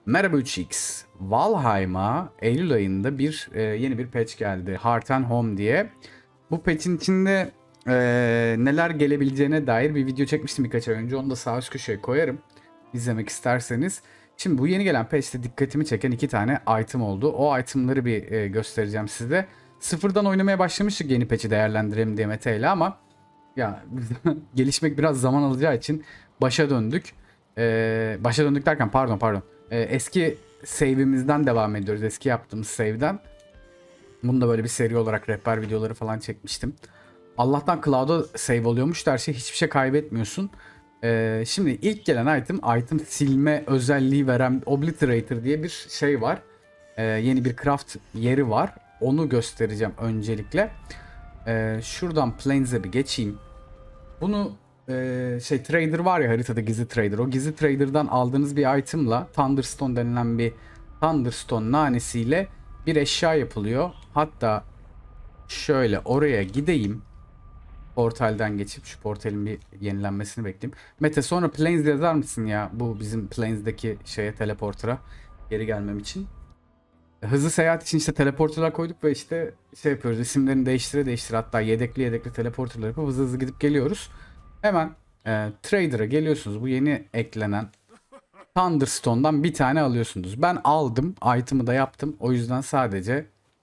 Merhaba 3x. Valheim'a Eylül ayında yeni bir patch geldi. Heart and Home diye. Bu patch'in içinde neler gelebileceğine dair bir video çekmiştim birkaç ay önce. Onu da sağ üst köşeye koyarım. İzlemek isterseniz. Şimdi bu yeni gelen patch'te dikkatimi çeken iki tane item oldu. O itemları bir göstereceğim size. Sıfırdan oynamaya başlamıştık yeni patch'i değerlendirelim diye Mete ile ama ya gelişmek biraz zaman alacağı için başa döndük. Başa döndük derken pardon. Eski save'imizden devam ediyoruz. Eski yaptığımız save'den. Bunu da böyle bir seri olarak rehber videoları falan çekmiştim. Allah'tan cloud'a save oluyormuş da her şey, hiçbir şey kaybetmiyorsun. Şimdi ilk gelen item silme özelliği veren Obliterator diye bir şey var. Yeni bir craft yeri var. Onu göstereceğim öncelikle. Şuradan Plains'e bir geçeyim. Bunu trader var ya, haritada gizli trader. O gizli trader'dan aldığınız bir item'la Thunderstone denilen bir Thunderstone nanesiyle bir eşya yapılıyor. Hatta şöyle oraya gideyim. Portalden geçip şu portalin bir yenilenmesini bekleyeyim. Mete sonra Plains yazar mısın ya? Bu bizim Plains'deki teleporter'a geri gelmem için. Hızlı seyahat için işte teleporter'lar koyduk ve işte yapıyoruz. İsimlerini değiştire hatta yedekli teleporter'lar yapıp hızlı gidip geliyoruz. Hemen Trader'a geliyorsunuz. Bu yeni eklenen Thunderstone'dan bir tane alıyorsunuz. Ben aldım. Item'ı da yaptım. O yüzden sadece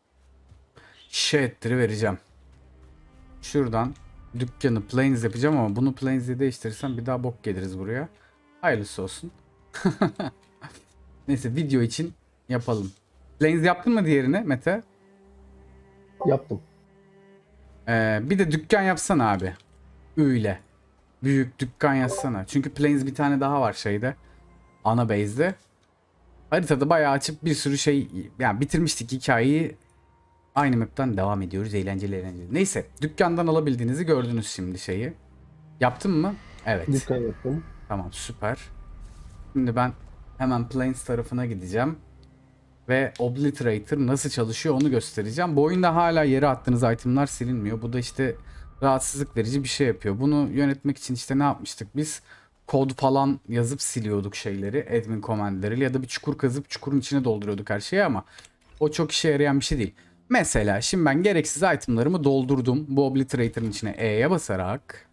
vereceğim. Şuradan dükkanı Plains yapacağım ama bunu Plains'e değiştirirsem bir daha bok geliriz buraya. Hayırlısı olsun. Neyse, video için yapalım. Plains yaptın mı diğerini Mete? Yaptım. Bir de dükkan yapsana abi. Öyle. Büyük dükkan yazsana. Çünkü Plains bir tane daha var ana base'de. Haritada bayağı açıp bir sürü yani bitirmiştik hikayeyi. Aynı map'ten devam ediyoruz. Eğlenceli. Neyse, dükkandan alabildiğinizi gördünüz şimdi Yaptın mı? Evet. Dükkan yaptım. Tamam, süper. Şimdi ben hemen Plains tarafına gideceğim. Ve Obliterator nasıl çalışıyor onu göstereceğim. Bu oyunda hala yere attığınız itemlar silinmiyor. Bu da rahatsızlık verici bir şey yapıyor. Bunu yönetmek için ne yapmıştık biz? Kod falan yazıp siliyorduk admin commandlarıyla ya da bir çukur kazıp çukurun içine dolduruyorduk her şeyi ama o çok işe yarayan bir şey değil. Mesela şimdi ben gereksiz itemlarımı doldurdum. Bu Obliterator'ın içine E'ye basarak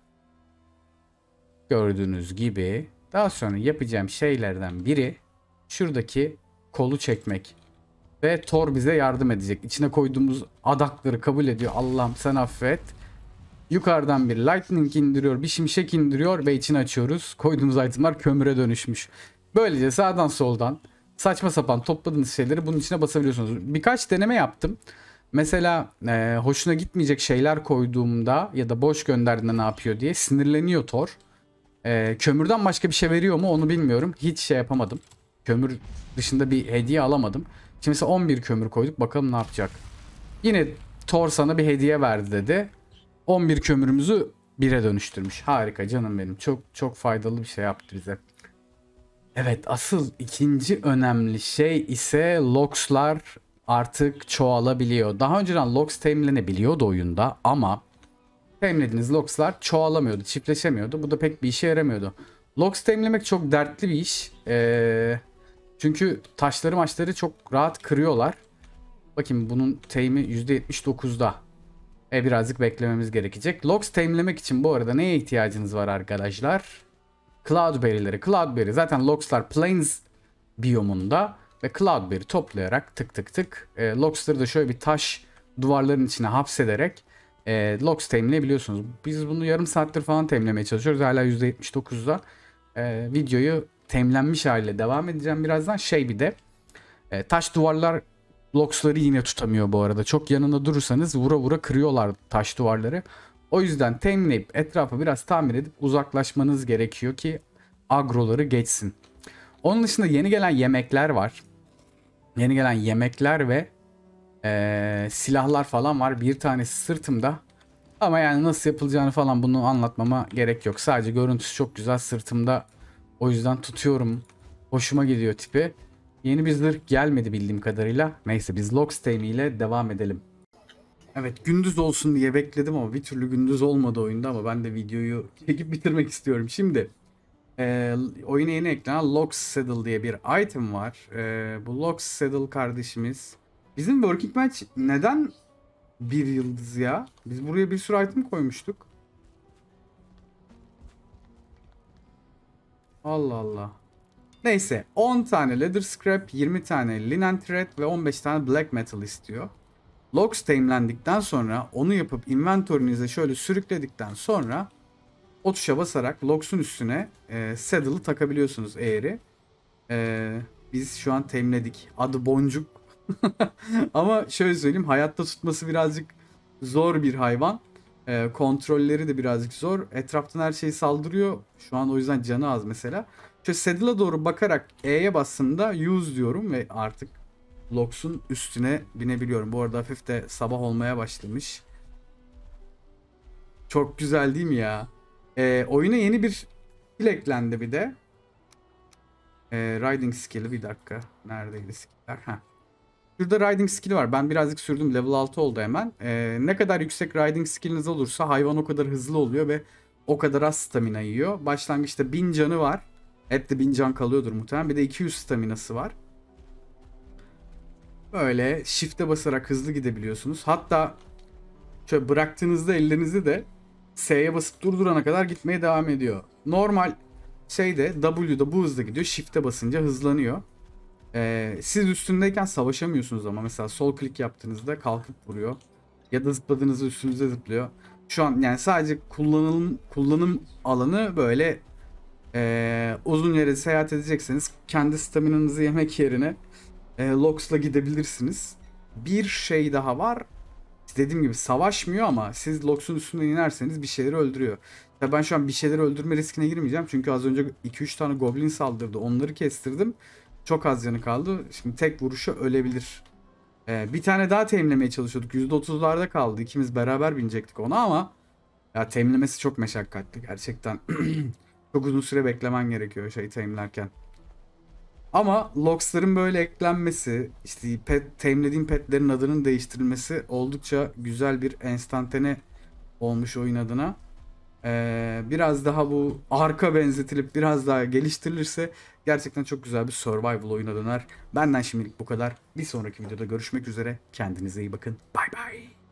gördüğünüz gibi daha sonra yapacağım şeylerden biri şuradaki kolu çekmek. Ve Thor bize yardım edecek. İçine koyduğumuz adakları kabul ediyor. Allah'ım sen affet. Yukarıdan bir lightning indiriyor, bir şimşek indiriyor ve içini açıyoruz. Koyduğumuz itemler kömüre dönüşmüş. Böylece sağdan soldan saçma sapan topladığınız şeyleri bunun içine basabiliyorsunuz. Birkaç deneme yaptım. Mesela hoşuna gitmeyecek şeyler koyduğumda ya da boş gönderdiğinde ne yapıyor diye sinirleniyor Thor. Kömürden başka bir şey veriyor mu onu bilmiyorum. Hiç yapamadım. Kömür dışında bir hediye alamadım. Şimdi mesela 11 kömür koyduk. Bakalım ne yapacak. Yine Thor sana bir hediye verdi dedi. 11 kömürümüzü 1'e dönüştürmüş. Harika canım benim. Çok çok faydalı bir şey yaptı bize. Evet, asıl ikinci önemli şey ise logs'lar artık çoğalabiliyor. Daha önceden logs temizlenebiliyordu oyunda ama temizlediğiniz logs'lar çoğalamıyordu, çiftleşemiyordu. Bu da pek bir işe yaramıyordu. Logs temizlemek çok dertli bir iş. Çünkü taşları çok rahat kırıyorlar. Bakayım bunun teymi %79'da. Birazcık beklememiz gerekecek. Logs temizlemek için bu arada neye ihtiyacınız var arkadaşlar? Cloudberry'leri. Cloudberry zaten logs'lar Plains biyomunda ve Cloudberry toplayarak tık logs'ları da şöyle bir taş duvarların içine hapsederek logs temizleyebiliyorsunuz. Biz bunu yarım saattir falan temizlemeye çalışıyoruz. Hala %79'da. Videoyu temizlenmiş haliyle devam edeceğim birazdan. Bir de taş duvarlar logs'ları yine tutamıyor bu arada. Çok yanında durursanız vura vura kırıyorlar taş duvarları. O yüzden temizleyip etrafı biraz tamir edip uzaklaşmanız gerekiyor ki agroları geçsin. Onun dışında yeni gelen yemekler var. Yeni gelen yemekler ve silahlar falan var. Bir tanesi sırtımda. Ama yani nasıl yapılacağını falan bunu anlatmama gerek yok. Sadece görüntüsü çok güzel sırtımda. O yüzden tutuyorum. Hoşuma gidiyor tipi. Yeni bir zırh gelmedi bildiğim kadarıyla. Neyse biz Logs ile devam edelim. Evet, gündüz olsun diye bekledim ama bir türlü gündüz olmadı oyunda ama ben de videoyu çekip bitirmek istiyorum. Şimdi Oyuna yeni eklenen Lock Saddle diye bir item var. Bu Lock Saddle kardeşimiz. Bizim Working Match neden bir yıldız ya? Biz buraya bir sürü item koymuştuk. Allah Allah. Neyse 10 tane Leather Scrap, 20 tane Linen Thread ve 15 tane Black Metal istiyor. Logs teamlendikten sonra onu yapıp inventory'nize şöyle sürükledikten sonra o tuşa basarak Logs'un üstüne Saddle'ı takabiliyorsunuz eğri. Biz şu an teamledik. Adı Boncuk. Ama şöyle söyleyeyim, hayatta tutması birazcık zor bir hayvan. Kontrolleri de birazcık zor. Etraftan her şey saldırıyor. Şu an o yüzden canı az mesela. Şöyle saddle'a doğru bakarak E'ye bastığımda use diyorum ve artık Logs'un üstüne binebiliyorum. Bu arada hafif de sabah olmaya başlamış. Çok güzel değil mi ya? Oyuna yeni bir skill eklendi bir de. Riding skill'i bir dakika. Neredeydi skill'ler? Heh. Şurada riding skill'i var. Ben birazcık sürdüm. Level 6 oldu hemen. Ne kadar yüksek riding skill'iniz olursa hayvan o kadar hızlı oluyor ve o kadar az stamina yiyor. Başlangıçta 1000 canı var. Hep de 1000 can kalıyordur muhtemelen. Bir de 200 staminası var. Böyle shift'e basarak hızlı gidebiliyorsunuz. Hatta şöyle bıraktığınızda ellerinizi de S'ye basıp durdurana kadar gitmeye devam ediyor. Normal şeyde W'da bu hızla gidiyor. Shift'e basınca hızlanıyor. Siz üstündeyken savaşamıyorsunuz ama mesela sol klik yaptığınızda kalkıp vuruyor. Ya da zıpladığınızda üstünüze zıplıyor. Şu an yani sadece kullanım alanı böyle uzun yere seyahat edecekseniz kendi staminanızı yemek yerine Logs'la gidebilirsiniz. Bir şey daha var. Dediğim gibi savaşmıyor ama siz Logs'un üstünden inerseniz bir şeyleri öldürüyor. Ya ben şu an bir şeyleri öldürme riskine girmeyeceğim. Çünkü az önce 2-3 tane goblin saldırdı. Onları kestirdim. Çok az canı kaldı. Şimdi tek vuruşa ölebilir. Bir tane daha temlemeye çalışıyorduk. %30'larda kaldı. İkimiz beraber binecektik ona ama ya temlemesi çok meşakkatli gerçekten. Çok uzun süre beklemen gerekiyor şey temlerken. Ama logs'ların böyle eklenmesi, işte temlediğim petlerin adının değiştirilmesi oldukça güzel bir enstantane olmuş oyun adına. Biraz daha bu arka benzetilip biraz daha geliştirilirse gerçekten çok güzel bir survival oyuna döner. Benden şimdilik bu kadar. Bir sonraki videoda görüşmek üzere. Kendinize iyi bakın. Bay bay.